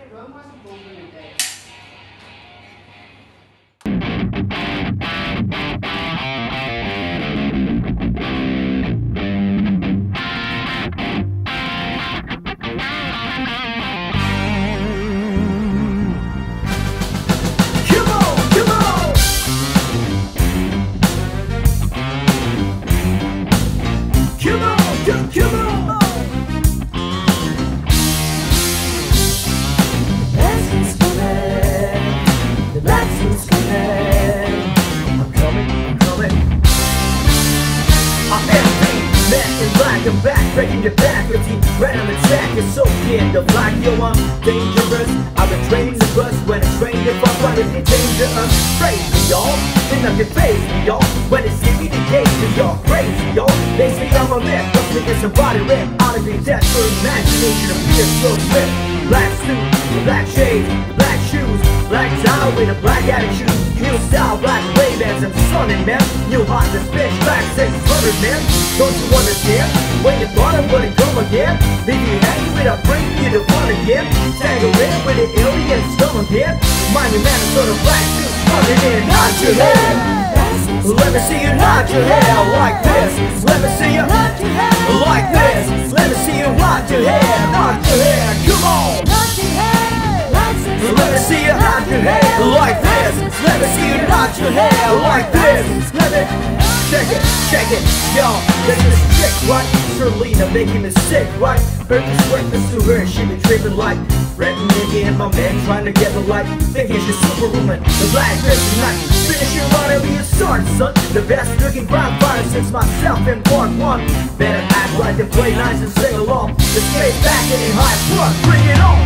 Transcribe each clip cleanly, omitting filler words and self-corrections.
I'm back, breaking your back, your team random attack. You're so scared of like yo, I'm dangerous. I've been training the bus when it's raining. If I'm running, it's dangerous. Crazy, y'all. Think I can face me, y'all. When it's in me, the case, y'all crazy, y'all. They say I'm a myth, but me get somebody rip. Out of your death for imagination of fear, so swift. Black suit, black shades, black shoes, black tie with a black attitude. New style, black Ray-Bans, I'm sunning, man. New hot this bitch, black 600, man. Don't you understand? When you thought I wouldn't come again, leave you hanging with a freak, you the fun again. Tangle in with the alien scum again. Mind me, man, it's sort of black suit, running in, nod your head. Let me see you nod your head like this. Let me see you like this. Let me see you nod your head, come on. Let me see you nod your head like this. Let me see you nod your head like this. Let me check it, yo. This is trick, right? Serlina making me sick, right? Heard this breakfast to her, she been tripping like Red nigga and my man trying to get the light. Thinking she's superwoman, the black kryptonite. Finish your run and be a son. The best looking grandfather since myself in part one. Better act like and play nice and sing along. The straight back and in high front, bring it on.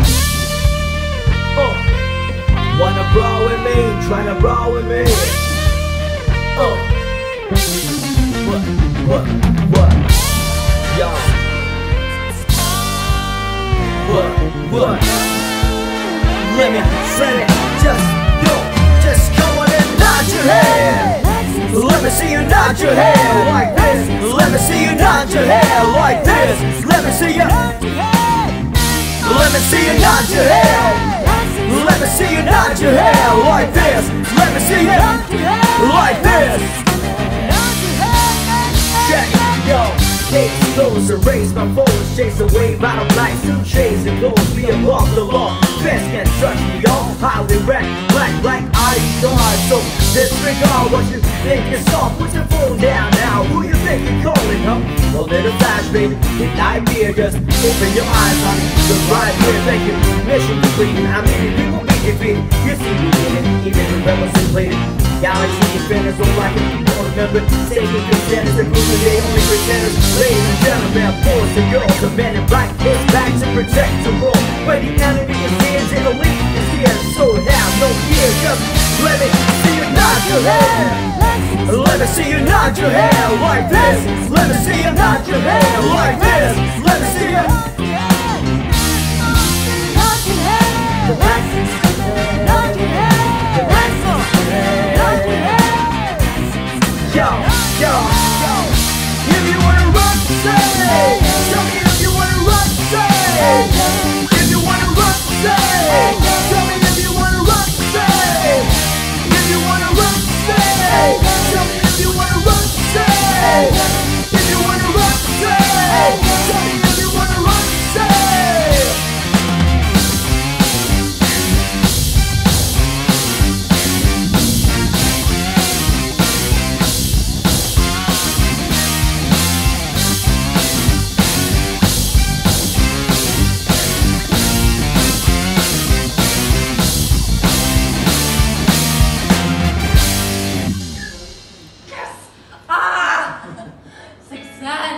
Wanna brawl with me, tryna brawl with me. What? Yo. What? Let me just come on and nod your head. Let me see you nod your head like this. Let me see you nod your head like this. Let me see you. Let me see you nod your head. Let me see you nod your head like this. Let me see you like this. Check, yo. Case close, erase my foes, chase away bottom light, suit shades and goals, be above the law. Best can't touch me, y'all. Highly wrecked, black eyes guard. So disregard what you think is soft. Put your phone down now. Who you think you're calling, huh? A little flash, baby. It's idea, just open your eyes, honey. Look right here, thank you. Mission completed. How many people be defeated? You see me in it, even the rebels inflated. Galaxy defenders don't like it, people don't remember. Taking contenders, they're proving they only pretenders. Ladies and gentlemen, boys and girls, the men in black is back to protect the world. When the enemy is here, and the weak is here, so have no fear. Just let me see you nod your head. Let me see you nod your head like this. Let me see you nod your head like this. Let me see you nod your head. The black is nod your head. The black is nod your head. Yo. If you wanna run, say. Tell me if you wanna run, say. If you wanna run, say. Tell me if you wanna run, say. If you wanna run, say. Tell me if you wanna run, say. If you wanna run, say. Tell me if you wanna run, say. Success!